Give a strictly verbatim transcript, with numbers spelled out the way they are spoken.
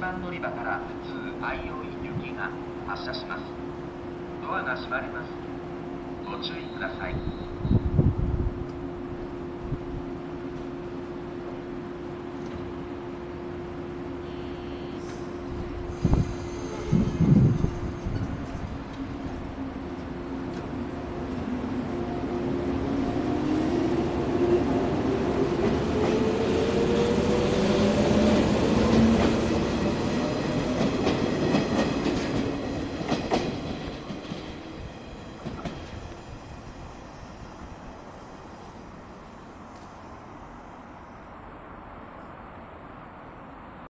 番乗り場から普通相生行きが発車します。ドアが閉まります。ご注意ください。